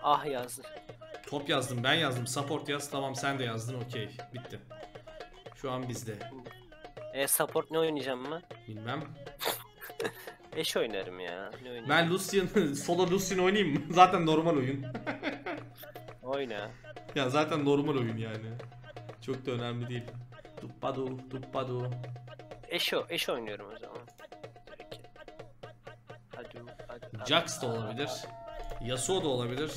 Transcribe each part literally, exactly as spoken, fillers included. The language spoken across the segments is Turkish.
Ah yazdı. Top yazdım, ben yazdım. Support yaz, tamam sen de yazdın, okey. Bitti. Şu an bizde. E support ne oynayacağım ben? Bilmem. Eş oynarım ya. Ne oynayayım? Ben Lucian, solo Lucian oynayayım mı? Zaten normal oyun. Oyna. Ya zaten normal oyun yani. Çok da önemli değil. Duppadu, duppadu. Eş, eş oynuyorum o zaman. Peki. Hadi, hadi, hadi. Jax da olabilir. Yasuo da olabilir.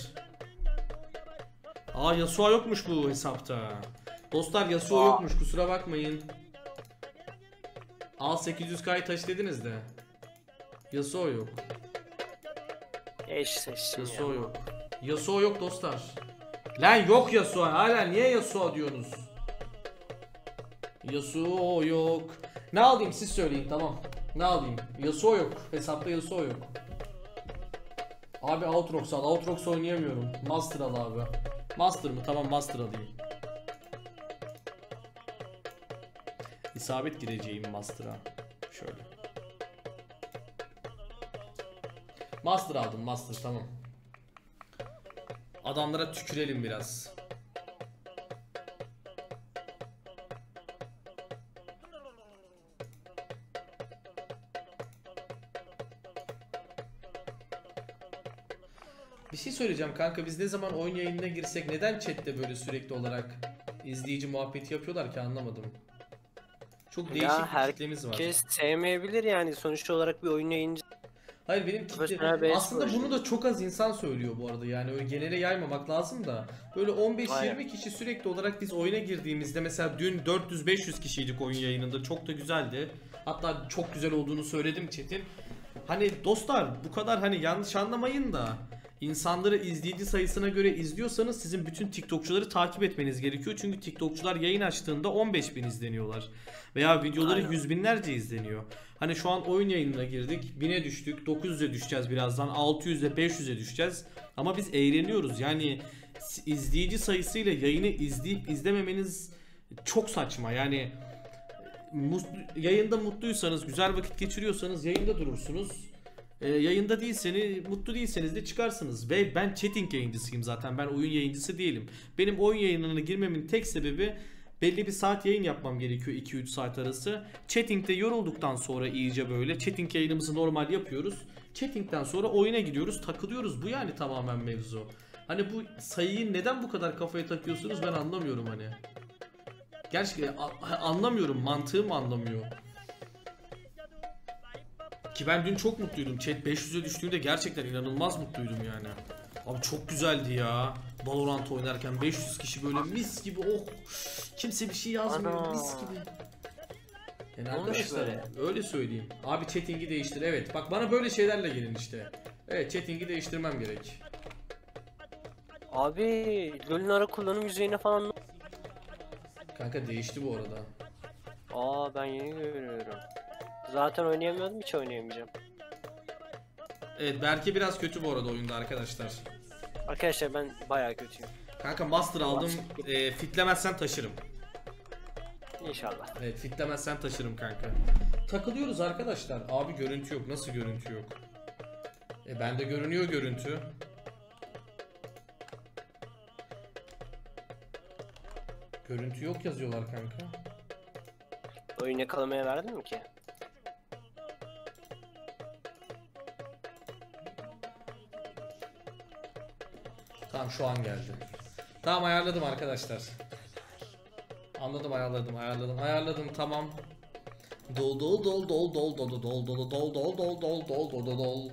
Aa, Yasuo yokmuş bu hesapta. Dostlar Yasuo Aa. yokmuş, kusura bakmayın. Al sekiz yüz K'yı taş dediniz de. Yasuo yok. Eş seçsin Yasuo ya. yok. Yasuo yok dostlar. Lan yok Yasuo, hala niye Yasuo diyorsunuz? Yasuo yok. Ne alayım siz söyleyin, tamam. Ne alayım? Yasuo yok. Hesapta Yasuo yok. Abi Outrox al. Outrox oynayamıyorum. Master al abi. Master mı? Tamam Master alayım. İsabet gireceğim Master'a. Şöyle. Master aldım, Master, tamam. Adamlara tükürelim biraz. Bir şey söyleyeceğim kanka, biz ne zaman oyun yayınına girsek neden chatte böyle sürekli olarak izleyici muhabbeti yapıyorlar ki, anlamadım. Çok değişik Ya bir kitlemiz var. herkes sevmeyebilir yani, sonuç olarak bir oyun yayıncı. Hayır, benim Profesyonel bir kitle aslında espor. bunu da çok az insan söylüyor bu arada, yani öyle genele yaymamak lazım da böyle on beş yirmi Aynen. kişi sürekli olarak biz oyuna girdiğimizde, mesela dün dört yüz beş yüz kişiydik oyun yayınında, çok da güzeldi, hatta çok güzel olduğunu söyledim chat'in. Hani dostlar, bu kadar hani yanlış anlamayın da, insanları izleyici sayısına göre izliyorsanız sizin bütün TikTokçuları takip etmeniz gerekiyor. Çünkü TikTokçular yayın açtığında on beş bin izleniyorlar. Veya videoları Aynen. yüz binlerce izleniyor. Hani şu an oyun yayınına girdik. bine düştük. dokuz yüze düşeceğiz birazdan. altı yüze beş yüze düşeceğiz. Ama biz eğleniyoruz. Yani izleyici sayısıyla yayını izleyip izlememeniz çok saçma. Yani mutlu, yayında mutluysanız, güzel vakit geçiriyorsanız yayında durursunuz. Ee, yayında değilseniz, mutlu değilseniz de çıkarsınız. Ve ben chatting yayıncısıyım zaten. Ben oyun yayıncısı değilim. Benim oyun yayınına girmemin tek sebebi, belli bir saat yayın yapmam gerekiyor, iki üç saat arası. Chatting'de yorulduktan sonra iyice böyle chatting yayınımızı normal yapıyoruz. Chatting'den sonra oyuna gidiyoruz, takılıyoruz. Bu yani tamamen mevzu. Hani bu sayıyı neden bu kadar kafaya takıyorsunuz ben anlamıyorum hani. Gerçekten anlamıyorum, mantığım anlamıyor. Ki ben dün çok mutluydum. Chat beş yüze düştüğünde gerçekten inanılmaz mutluydum yani. Abi çok güzeldi ya. Valorant oynarken beş yüz kişi böyle mis gibi, oh. Kimse bir şey yazmıyor, Ana. mis gibi. Yani Olmuş arkadaşlar böyle. öyle söyleyeyim. Abi chatting'i değiştir, evet. Bak bana böyle şeylerle gelin işte. Evet, chatting'i değiştirmem gerek. Abi LoL'ün ara kullanım yüzeyine falan. Kanka değişti bu arada. Aa, ben yeni görüyorum. Zaten oynayamıyordum, hiç oynayamayacağım. Evet, Berke biraz kötü bu arada oyunda arkadaşlar. Arkadaşlar ben bayağı kötüyüm. Kanka Master aldım. E, fitlemezsen taşırım. İnşallah. Evet, fitlemezsen taşırım kanka. Takılıyoruz arkadaşlar. Abi görüntü yok. Nasıl görüntü yok? E bende görünüyor görüntü. Görüntü yok yazıyorlar kanka. Oyun yakalamaya verdin mi ki? Tamam, şu an geldi. Tamam, ayarladım arkadaşlar. Anladım, ayarladım ayarladım ayarladım tamam. Dol dol dol dol dol dol dol dol dol dol dol dol dol dol dol dol.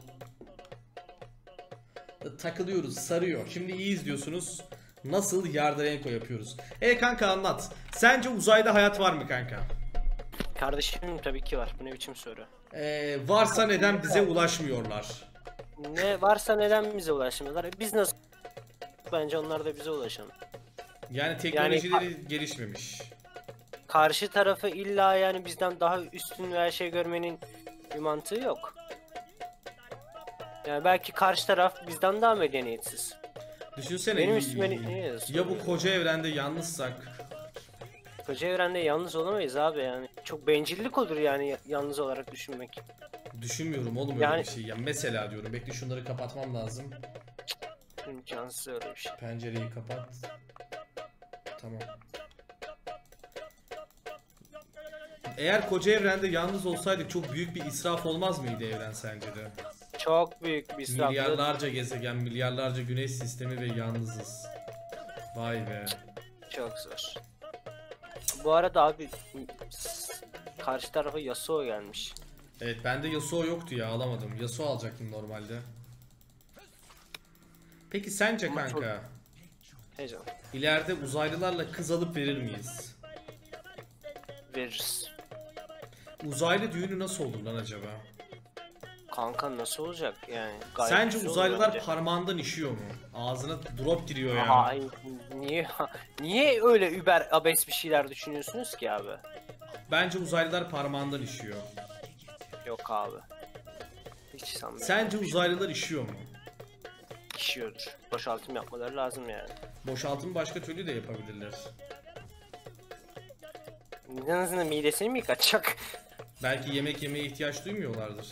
Takılıyoruz, sarıyor. Şimdi iyi izliyorsunuz. Nasıl Yardarenko yapıyoruz. E kanka anlat. Sence uzayda hayat var mı kanka? Kardeşim tabii ki var. Bu ne biçim soru? Ee, varsa neden bize ulaşmıyorlar? Ne varsa neden bize ulaşmıyorlar? Biz nasıl? Bence onlar da bize ulaşan. Yani teknolojileri yani, gelişmemiş. Karşı tarafı illa yani bizden daha üstün veya şey görmenin bir mantığı yok. Yani belki karşı taraf bizden daha medeniyetsiz. Düşünsene, benim üstüme ne ya bu koca evrende yalnızsak? Koca evrende yalnız olamayız abi yani. Çok bencillik olur yani yalnız olarak düşünmek. Düşünmüyorum oğlum yani, öyle bir şey. Ya mesela diyorum, bekle şunları kapatmam lazım. İmkansız öyle bir şey. Pencereyi kapat. Tamam. Eğer koca evrende yalnız olsaydık çok büyük bir israf olmaz mıydı evren sence de? Çok büyük bir israf. Milyarlarca gezegen, milyarlarca güneş sistemi ve yalnızız. Vay be. Çok zor. Bu arada abi karşı tarafa Yasuo gelmiş. Evet, bende Yasuo yoktu ya, alamadım. Yasuo alacaktım normalde. Peki sence Ama kanka? çok... Heyecan. İleride uzaylılarla kız alıp verir miyiz? Veririz. Uzaylı düğünü nasıl olur lan acaba? Kanka nasıl olacak yani? Gayet Sence güzel olur uzaylılar bence. parmağından işiyor mu? Ağzına drop giriyor yani. Ay, niye niye öyle über abes bir şeyler düşünüyorsunuz ki abi? Bence uzaylılar parmağından işiyor. Yok abi. Hiç sanmıyorum. Sence uzaylılar işiyor mu? İşiyordur. Boşaltım yapmaları lazım yani. Boşaltım başka türlü de yapabilirler. En azından midesini mi yıkatacak? Belki yemek yemeye ihtiyaç duymuyorlardır.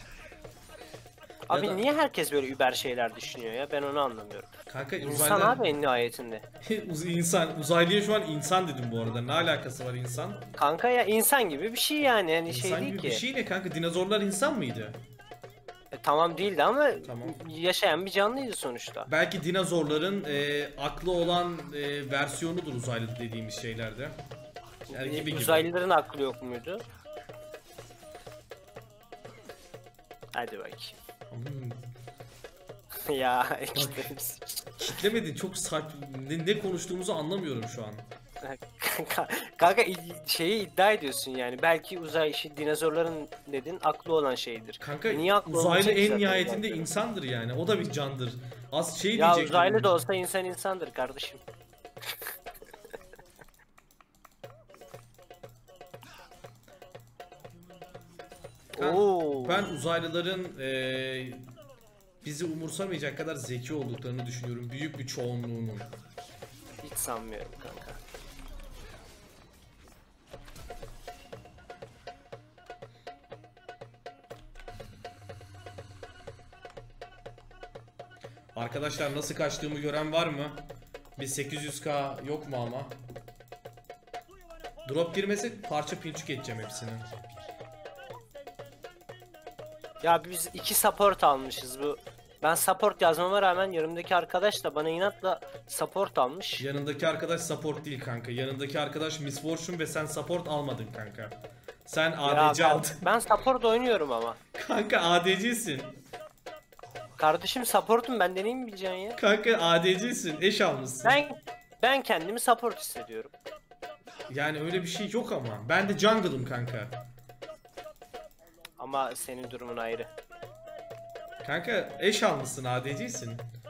Abi da- niye herkes böyle über şeyler düşünüyor ya? Ben onu anlamıyorum. Kanka İnsan uzaylılar... abi en nihayetinde. Uz- insan. Uzaylıya şu an insan dedim bu arada. Ne alakası var insan? Kanka ya insan gibi bir şey yani. Yani İnsan şey değil gibi ki. bir şey ne kanka? Dinozorlar insan mıydı? E, tamam değildi ama Tamam. yaşayan bir canlıydı sonuçta. Belki dinozorların e, aklı olan e, versiyonudur uzaylı dediğimiz şeylerde. Yani gibi gibi. Uzaylıların aklı yok muydu? Hadi bakayım. Hmm. Ya işte. Kitlemedin, çok saçma. Ne, ne konuştuğumuzu anlamıyorum şu an. Kanka, kanka i- şeyi iddia ediyorsun yani. Belki uzay işi dinozorların dedin aklı olan şeydir. Kanka Niye aklı uzaylı olmayacak ki en zaten nihayetinde uzaylıların? insandır yani. O da bir candır. Az şey Ya diyecektim. uzaylı da olsa insan insandır kardeşim. Kan- Oo. Ben uzaylıların eee, bizi umursamayacak kadar zeki olduklarını düşünüyorum. Büyük bir çoğunluğunun. Hiç sanmıyorum kanka. Arkadaşlar nasıl kaçtığımı gören var mı? Bir sekiz yüz K yok mu ama? Drop girmesi parça pinçik edeceğim hepsini. Ya biz iki support almışız bu. Ben support yazmama rağmen yanımdaki arkadaş da bana inatla support almış. Yanındaki arkadaş support değil kanka. Yanındaki arkadaş Miss Fortune ve sen support almadın kanka. Sen Ya A D C ben, aldın. ben support oynuyorum ama. Kanka A D C'sin. Kardeşim supportum ben deneyim mi bileceksin ya? Kanka A D C'sin. Eş almışsın. Ben ben kendimi support hissediyorum. Yani öyle bir şey yok ama. Ben de jungle'ım kanka. Ama senin durumun ayrı. Kanka eş almışsın, A D C'sin.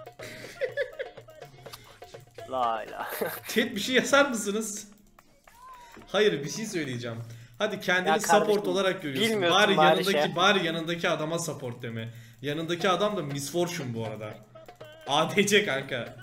La la. Chat bir şey yazar mısınız? Hayır, bir şey söyleyeceğim. Hadi kendini Ya kardeşim, support olarak görüyorsun. bilmiyorsun Bari bari yanındaki şey. bari yanındaki adama support deme. Yanındaki adam da Miss Fortune bu arada. A D C kanka.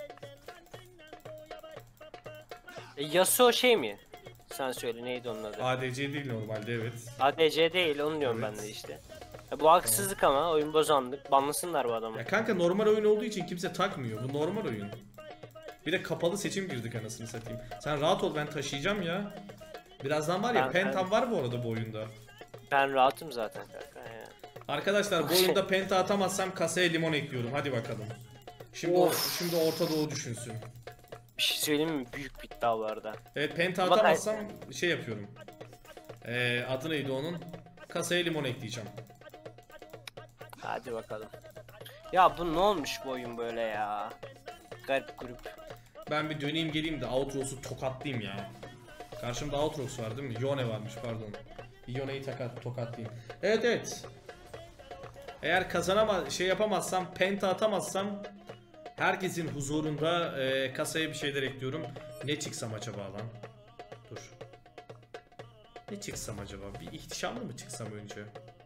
E, Yasuo şey mi? Sen söyle neydi onun adı? A D C değil normalde, evet. A D C değil onu diyorum Evet. ben de işte. Ya bu haksızlık ama oyun bozanlık. Banlasınlar bu adamı. Ya kanka normal oyun olduğu için kimse takmıyor. Bu normal oyun. Bir de kapalı seçim girdik anasını satayım. Sen rahat ol, ben taşıyacağım ya. Birazdan var ya, Ben- pentam var bu arada bu oyunda. Ben rahatım zaten kanka ya. Arkadaşlar bu oyunda penta atamazsam kasaya limon ekliyorum. Hadi bakalım. Şimdi o- Of. şimdi Orta Doğu düşünsün. Bir şey söyleyeyim mi? Büyük bir iddia bu arada. Evet, penta Ama atamazsam şey yapıyorum. Ee, adı neydi onun? Kasaya limon ekleyeceğim. Hadi bakalım. Ya bu ne olmuş bu oyun böyle ya? Garip grup. Ben bir döneyim geleyim de Outros'u tokatlayayım ya. Karşımda Outros var değil mi? Yone varmış, pardon. Yone'yi takat, tokatlayayım. Evet evet. Eğer kazanama şey yapamazsam, penta atamazsam herkesin huzurunda e, kasaya bir şeyler ekliyorum. Ne çıksam acaba lan? Dur. Ne çıksam acaba? Bir ihtişamlı mı çıksam önce?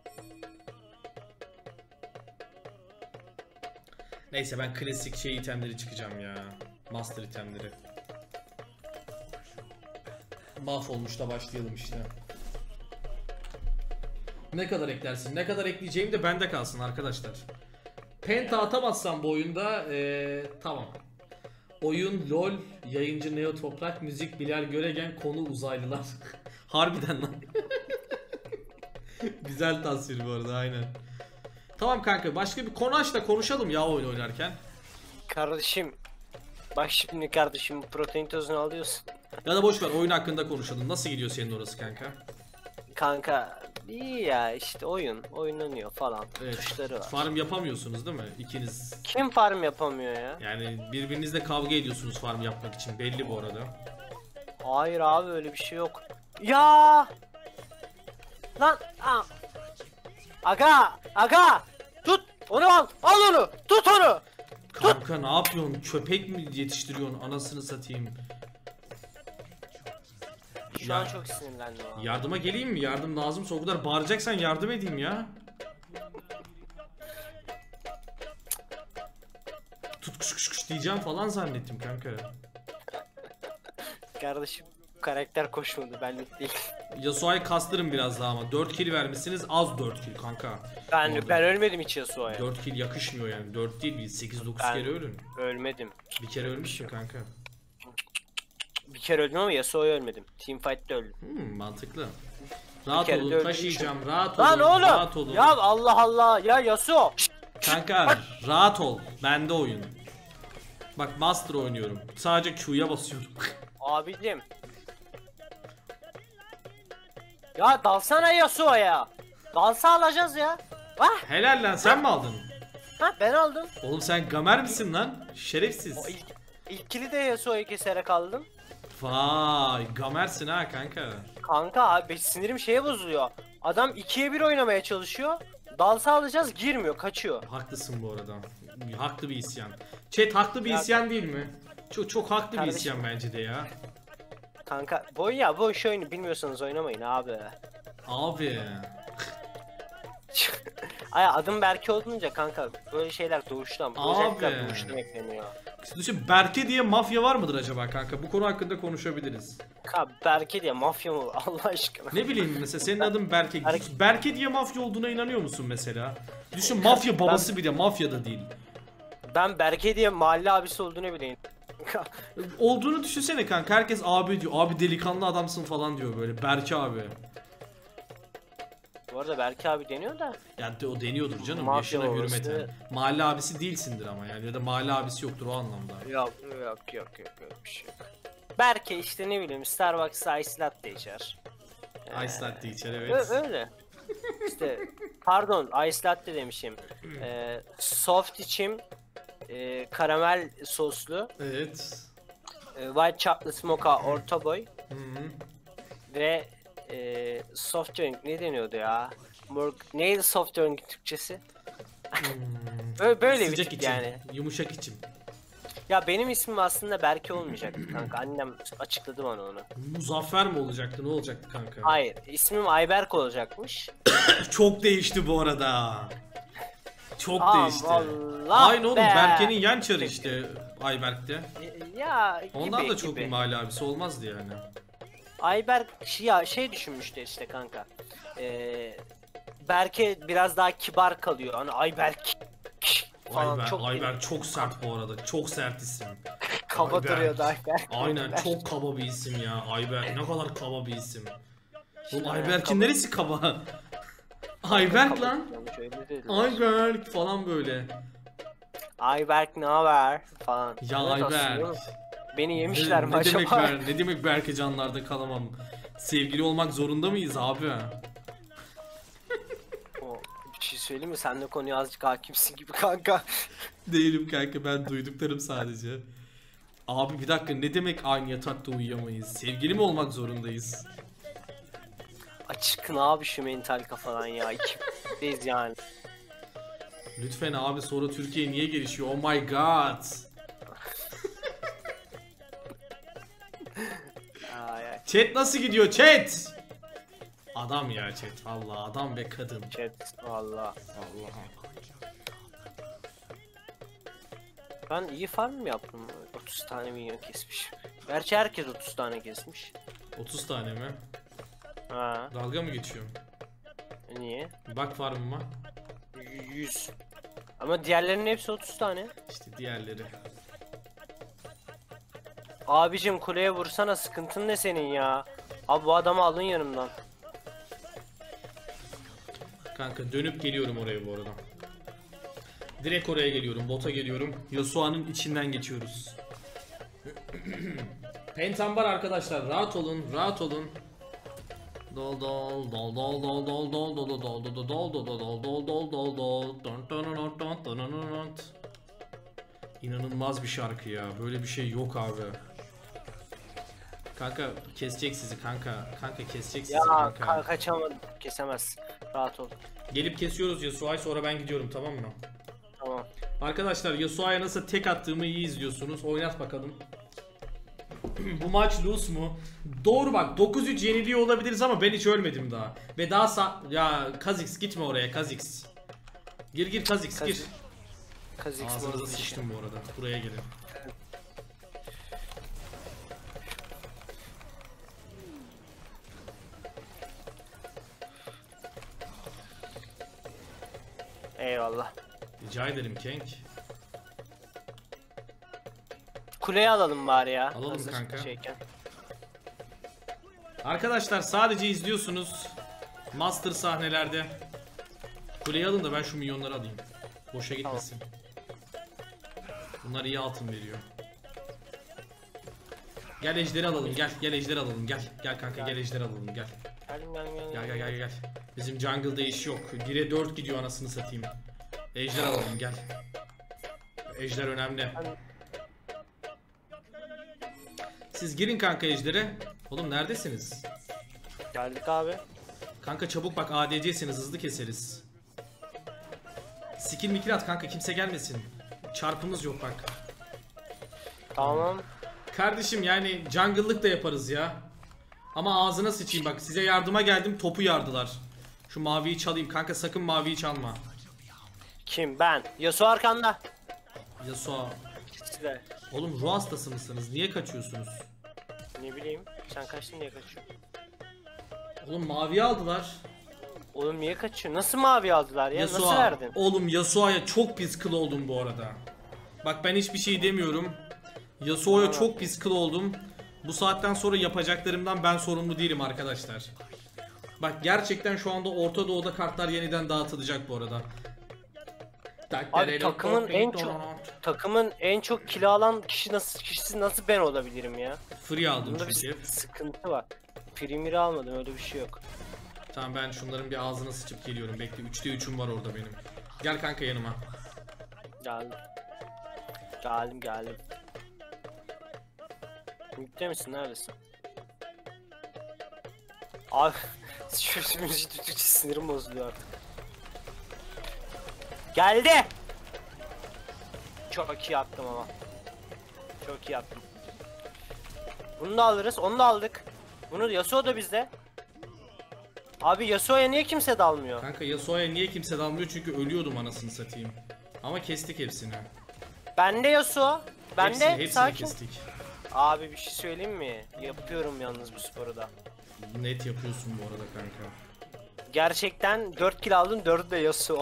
Neyse, ben klasik şey itemleri çıkacağım ya. Master itemleri. Mahvolmuş da başlayalım işte. Ne kadar eklersin? Ne kadar ekleyeceğim de bende kalsın arkadaşlar. Penta atamazsam bu oyunda ee, tamam. Oyun LOL, yayıncı Neo Toprak, müzik Bilal Göregen, konu uzaylılar. Harbiden lan. Güzel tasvir bu arada, aynen. Tamam kanka, başka bir konu aç da konuşalım ya oyun oynarken. Kardeşim. Bak şimdi kardeşim, protein tozunu alıyorsun. Ya da boş ver, oyun hakkında konuşalım. Nasıl gidiyor senin orası kanka? Kanka iyi ya, işte oyun oynanıyor falan. Evet. Tuşları var. Farm yapamıyorsunuz değil mi ikiniz? Kim farm yapamıyor ya? Yani birbirinizle kavga ediyorsunuz farm yapmak için, belli bu arada. Hayır abi, öyle bir şey yok. Ya! Lan! Aa! Aga! Aga! Tut! Onu al! Al onu! Tut onu! Kanka ne yapıyorsun? Köpek mi yetiştiriyorsun? Anasını satayım. Şu Ya- an çok sinirlendim abi. Yardıma geleyim mi? Yardım lazımsa, o kadar bağıracaksan yardım edeyim ya. Tut kuş kuş kuş diyeceğim falan zannettim kanka. Kardeşim, karakter koşmadı, benlik değil. Yasuo'yu kastırın biraz daha ama. dört kill vermişsiniz, az dört kill kanka. Ben Orada. ben ölmedim hiç Yasuo'ya. dört kill yakışmıyor yani. dört değil, bir sekiz dokuz Ben- kere ölün. Ölmedim. Bir kere ölmüşsün kanka. Bir kere öldüm ama Yasuo'ya ölmedim. Teamfight'te öldüm. Hmm, mantıklı. Rahat kere de olun, öldüğüm taşıyacağım. Rahat Lan olun, oğlum! rahat olun. Ya Allah Allah! Ya Yasuo! Kanka rahat ol. Bende oyun. Bak Master oynuyorum. Sadece Q'ya basıyorum. Abicim. Ya dalsana Yasuo'ya. Dalsa alacağız ya. Ah! Helal lan, sen mi aldın? Ha, ben aldım. Oğlum sen gamer misin lan? Şerefsiz. O ilk, ilkili de Yasuo'yu keserek aldım. Vay, gamersin ha kanka. Kanka abi, sinirim şeye bozuluyor. Adam ikiye bir oynamaya çalışıyor. Dalsa alacağız, girmiyor, kaçıyor. Haklısın bu arada. Haklı bir isyan. Chat, haklı bir Ya- isyan değil mi? Çok çok haklı bir Kardeşim. isyan bence de ya. Kanka bu ya bu şu oyunu bilmiyorsanız oynamayın abi. Abi. Ay, adım Berke olunca kanka böyle şeyler doğuştan, bu Abi. özellikler doğuştan ekleniyor. Düşün, Berke diye mafya var mıdır acaba kanka? Bu konu hakkında konuşabiliriz. Kanka Berke diye mafya mı Allah aşkına? Ne bileyim, mesela senin adın Berke. Berke- Berke diye mafya olduğuna inanıyor musun mesela? Düşün, mafya babası bir de, mafya da değil. Ben Berke diye mahalle abisi olduğunu bileyim. Olduğunu düşünsene kanka, herkes abi diyor. Abi delikanlı adamsın falan diyor böyle. Berke abi. Bu arada Berke abi deniyor da. Yani de o deniyordur canım, Mafya yaşına babası. hürmeten. Mahalle abisi değilsindir ama yani, ya da mahalle abisi yoktur o anlamda. Yok yok yok yok yok bir şey yok. Berke işte ne bileyim Starbucks'a ice latte içer. Ice latte içer, Ö- evet. öyle. İşte pardon, ice latte demişim. Ee, soft içim e, karamel soslu, Evet. e, white chocolate mocha orta boy Hı -hı. ve e, soft drink ne deniyordu ya? Mor neydi soft drink Türkçesi? Böyle, böyle bir Sıcak tip içim, yani. yumuşak içim. Ya benim ismim aslında Berke olmayacaktı kanka. Annem açıkladı bana onu. Muzaffer mi olacaktı, ne olacaktı kanka? Hayır, ismim Ayberk olacakmış. Çok değişti bu arada. Çok Aa, değişti. vallahi Aynı oğlum, be. Berke'nin yan çarı işte Ayberk'te. Ya gibi Ondan da çok gibi. bir mahalle abisi olmazdı yani. Ayberk şey, ya şey düşünmüştü işte kanka. Ee, Berke biraz daha kibar kalıyor. Hani Ayberk falan Ayber, çok Ayber çok sert bu arada. Çok sert isim. kaba Ayberk. duruyordu Ayberk. Aynen, çok kaba bir isim ya. Ayberk ne kadar kaba bir isim. Oğlum İşte Ayberk'in kaba- neresi kaba? Ayberk kaba lan. duruyormuş, öyle dediler. Ayberk falan böyle. Ayberk ne haber falan. Ya Evet aslında, Ayberk. değil mi? Beni yemişler ne, mi ne acaba? demek Ber, ne demek Berke canlarda kalamam? Sevgili olmak zorunda mıyız abi? O, bir şey söyleyeyim mi? Sen de konuya azıcık hakimsin gibi kanka. Değilim kanka, ben duyduklarım sadece. Abi bir dakika, ne demek aynı yatakta uyuyamayız? Sevgili mi olmak zorundayız? Açıkın abi şu mental kafadan ya. İkimiz yani. Lütfen abi, sonra Türkiye niye gelişiyor? Oh my god. Ay, ay. Chat nasıl gidiyor chat? Adam ya chat, vallahi adam ve kadın. Chat valla. Allah'ım. Ben iyi farm mı yaptım? otuz tane minyon kesmiş. Gerçi herkes otuz tane kesmiş. otuz tane mi? Ha, Dalga mı geçiyorum? niye? Bak farmıma. Y- yüz. Ama diğerlerinin hepsi otuz tane. İşte diğerleri. Abicim kuleye vursana, sıkıntın ne senin ya? Abi bu adamı alın yanımdan. Kanka dönüp geliyorum oraya bu arada. Direkt oraya geliyorum. Bota geliyorum. Yasuo'nun içinden geçiyoruz. Pentam var arkadaşlar. Rahat olun. Rahat olun. Dol dol dol dol dol dol dol dol dol dol dol dol dol dol dol dol dol don don don don don don don. İnanılmaz bir şarkı ya. Böyle bir şey yok abi. Kanka kesecek sizi kanka. Kanka kesecek sizi Ya kanka. ka kaçamadım. Kesemez. Rahat ol. Gelip kesiyoruz Yasuo'yu, sonra ben gidiyorum, tamam mı? Tamam. Arkadaşlar Yasuo'ya nasıl tek attığımı iyi izliyorsunuz. Oynat bakalım. Bu maç lose mu? Doğru bak, dokuz üç yeniliyor olabiliriz ama ben hiç ölmedim daha. Ve daha sa... Ya Kha'Zix gitme oraya, Kha'Zix. Gir gir Kha'Zix gir. Kha'Zix Ağzınıza bozdu işi. sıçtım bu arada. Buraya gelin. Eyvallah. Rica ederim Kenk. Kuleyi alalım bari ya. Alalım hazır kanka. Şeyken. Arkadaşlar sadece izliyorsunuz. Master sahnelerde. Kuleyi alın da ben şu milyonları alayım. Boşa gitmesin. Bunlar iyi altın veriyor. Gel ejderi alalım, gel gel ejderi alalım, gel gel kanka, gel ejderi alalım, gel. Geldim geldim geldim. Gel gel gel gel. Bizim jungle'da iş yok. bire dört gidiyor anasını satayım. Ejder alalım, gel. Ejder önemli. Siz girin kanka ejdere. Oğlum neredesiniz? Geldik abi. Kanka çabuk bak, A D C'siniz, hızlı keseriz. Skill mikil at kanka, kimse gelmesin. Çarpımız yok bak. Tamam. Kardeşim yani jungle'lık da yaparız ya. Ama ağzına sıçayım bak, size yardıma geldim, topu yardılar. Şu maviyi çalayım kanka, sakın maviyi çalma. Kim? Ben. Yasuo arkanda. Yasuo. İkisi de. Oğlum ruh hastası mısınız? Niye kaçıyorsunuz? Ne bileyim. Sen kaçtın diye kaçıyorsun. Oğlum maviyi aldılar. Oğlum niye kaçıyor? Nasıl mavi aldılar ya? Yasuo. Nasıl verdin? Oğlum Yasuo'ya çok pis kıl oldum bu arada. Bak ben hiçbir şey demiyorum. Yasuo'ya çok pis kıl oldum. Bu saatten sonra yapacaklarımdan ben sorumlu değilim arkadaşlar. Bak gerçekten şu anda Orta Doğu'da kartlar yeniden dağıtılacak bu arada. Abi takımın en çok takımın en çok kilo alan kişi nasıl kişisi nasıl ben olabilirim ya? Free aldım Bunda bir çünkü. sıkıntı var. Primer'i almadım, öyle bir şey yok. Tamam ben şunların bir ağzına sıçıp geliyorum. Bekle, üçte üçüm var orada benim. Gel kanka yanıma. Geldim. Geldim geldim. Mükte misin? Neredesin? Abi şu müziği tutucu sinirim bozuluyor artık. Geldi. Çok iyi attım ama. Çok iyi attım. Bunu da alırız. Onu da aldık. Bunu Yasuo da bizde. Abi Yasuo'ya niye kimse dalmıyor? Kanka Yasuo'ya niye kimse dalmıyor? Çünkü ölüyordum anasını satayım. Ama kestik hepsini. Bende Yasuo. Bende Hepsini, hepsini sakin. kestik. Abi bir şey söyleyeyim mi? Yapıyorum yalnız bu sporu da. Net yapıyorsun bu arada kanka. Gerçekten dört kill aldım, dördü de Yasuo.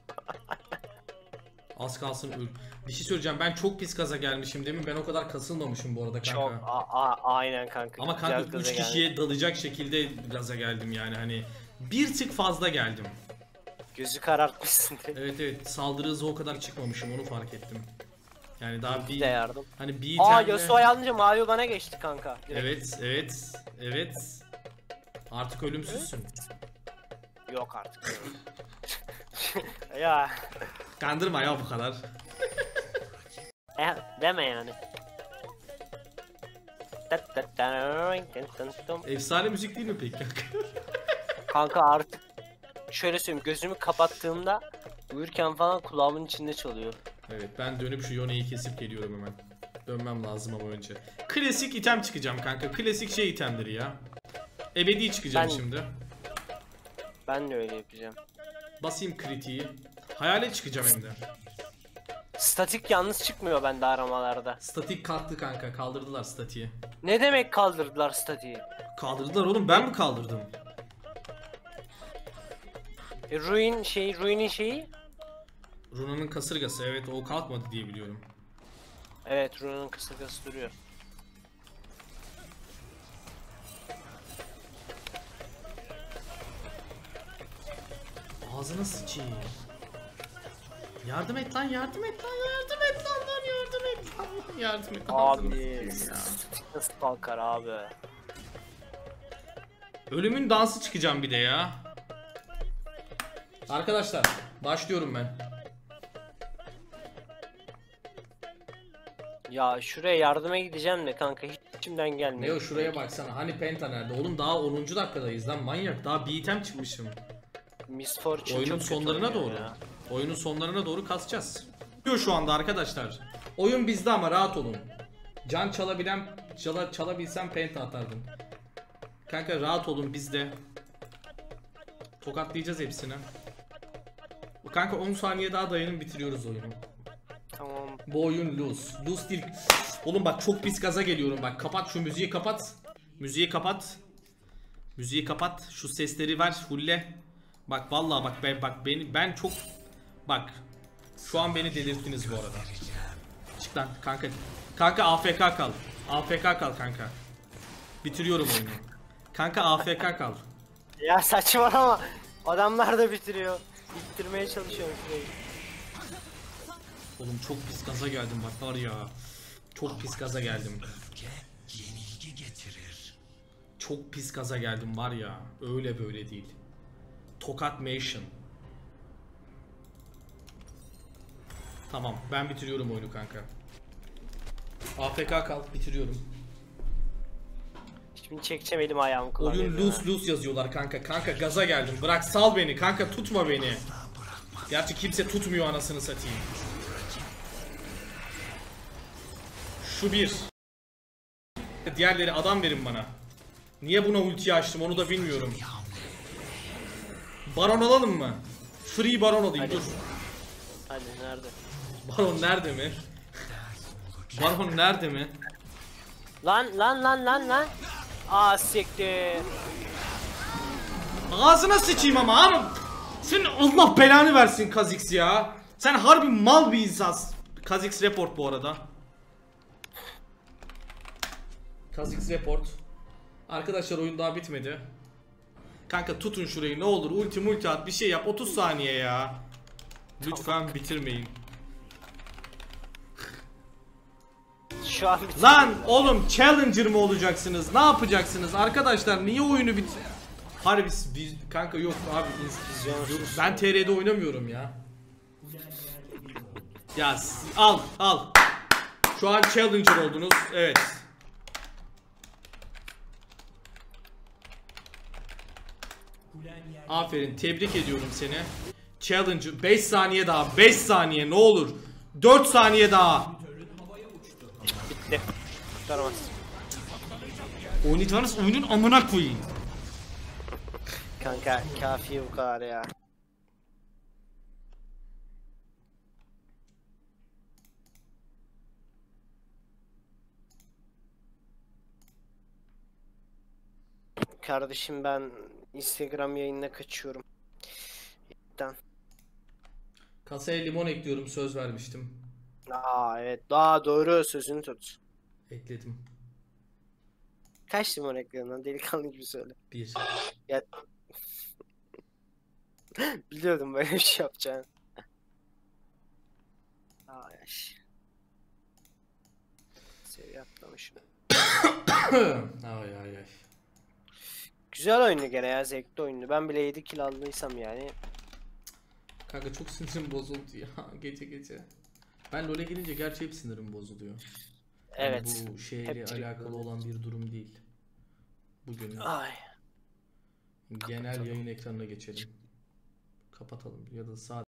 Az kalsın öl. Bir şey söyleyeceğim, ben çok pis gaza gelmişim değil mi? Ben o kadar kasılmamışım bu arada kanka. Çok a a aynen kanka. Ama Güzel kanka gaza üç geldi. kişiye dalacak şekilde gaza geldim yani, hani bir tık fazla geldim. Gözü karartmışsın dedi. Evet evet, saldırı hızı o kadar çıkmamışım, onu fark ettim. Yani daha Bir bir de yardım. hani bir Aa itemle... Yasuo'yu alınca mavi bana geçti kanka. Direkt. Evet evet evet. Artık ölümsüzsün. Yok artık. Ya. Kandırma ya bu kadar. E, deme yani. Efsane müzik değil mi peki kanka? Kanka artık şöyle söyleyeyim, gözümü kapattığımda uyurken falan kulağımın içinde çalıyor. Evet ben dönüp şu Yone'yi kesip geliyorum hemen. Dönmem lazım ama önce. Klasik item çıkacağım kanka. Klasik şey itemleri ya. Ebedi çıkacağım Ben- şimdi. Ben de öyle yapacağım. Basayım kritiği. Hayalet çıkacağım hem de. Statik yalnız çıkmıyor bende aramalarda. Statik kalktı kanka. Kaldırdılar statiği. Ne demek kaldırdılar statiği? Kaldırdılar oğlum, ben mi kaldırdım? E, Ruin şeyi, Ruin'in şeyi Runa'nın kasırgası, evet o kalkmadı diye biliyorum. Evet, Runa'nın kasırgası duruyor. Ağzına sıçayım. Yardım et lan, yardım et lan, yardım et lan, lan yardım et lan, yardım et. Ağzına Abi sıçayım ya. nasıl kalkar abi? Ölümün dansı çıkacağım bir de ya. Arkadaşlar başlıyorum ben. Ya şuraya yardıma gideceğim de kanka hiç içimden gelmiyor. Neo şuraya baksana, hani Penta nerede? Oğlum daha onuncu dakikadayız lan manyak, daha bir item çıkmışım. Miss Fortune Oyunun çok kötü sonlarına oynuyor doğru. ya. Oyunun sonlarına doğru kasacağız. Diyor şu anda arkadaşlar. Oyun bizde ama rahat olun. Can çalabilen çala, çalabilsem Penta atardım. Kanka rahat olun bizde. Tokatlayacağız hepsini. Kanka on saniye daha dayanın, bitiriyoruz oyunu. Tamam. Bu oyun lose. Lose değil. Oğlum bak çok pis gaza geliyorum bak. Kapat şu müziği, kapat. Müziği kapat. Müziği kapat. Şu sesleri ver, fulle. Bak vallahi bak ben bak beni ben çok bak. Şu an beni delirttiniz bu arada. Çık lan kanka. Kanka A F K kal. A F K kal kanka. Bitiriyorum oyunu. Kanka A F K kal. Ya saçmalama. Adamlar da bitiriyor. Bitirmeye çalışıyorum şurayı. Oğlum çok pis gaza geldim bak var ya. Çok pis gaza geldim. Çok pis gaza geldim var ya. Öyle böyle değil. Tokatmation. Tamam ben bitiriyorum oyunu kanka. A F K kal, bitiriyorum. Şimdi çekeceğim elim ayağımı Oyun kullanıyorum. loose loose yazıyorlar kanka. Kanka gaza geldim. Bırak sal beni kanka, tutma beni. Gerçi kimse tutmuyor anasını satayım. Şu bir. Diğerleri adam verin bana. Niye buna ulti açtım onu da bilmiyorum. Baron alalım mı? Free baron alayım. Hadi. Dur. Hadi nerede? Baron nerede mi? Baron nerede mi? Lan lan lan lan lan. Aa siktir. Ağzına sıçayım ama ama. Senin Allah belanı versin Kha'Zix ya. Sen harbi mal bir insansın. Kha'Zix report bu arada. Kha'Zix report. Arkadaşlar oyun daha bitmedi. Kanka tutun şurayı ne olur, ulti multi at bir şey yap, otuz saniye ya. Lütfen bitirmeyin. Şu an bitir. Lan oğlum challenger mı olacaksınız? Ne yapacaksınız? Arkadaşlar niye oyunu bit... Harbi biz kanka yok abi biz, biz- ben T R'de oynamıyorum ya. Ya s- al al. Şu an challenger oldunuz. Evet. Aferin, tebrik ediyorum seni. Challenger beş saniye daha, beş saniye ne olur. dört saniye daha. Bitti. Kurtaramaz. Oynayacağınız oyunun amına koyayım. Kanka kafi bu kadar ya. Kardeşim ben Instagram yayınına kaçıyorum. İlkten. Kasaya limon ekliyorum, söz vermiştim. Aa evet daha doğru sözünü tut. Ekledim. Kaç limon ekledin lan delikanlı gibi söyle. Bir. Ya... Biliyordum böyle bir şey yapacağını. Aa yaş. Seviye atlamışım. Ay ay ay. Güzel oyundu gene ya, zevkli oyundu. Ben bile yedi kill aldıysam yani. Kanka çok sinirim bozuldu ya gece gece. Ben LoL'e gelince gerçi hep sinirim bozuluyor. Yani Evet. bu şeyle Hep trip alakalı böyle. olan bir durum değil. Bugün Ay. genel yayın ekranına geçelim. Kapatalım ya da sadece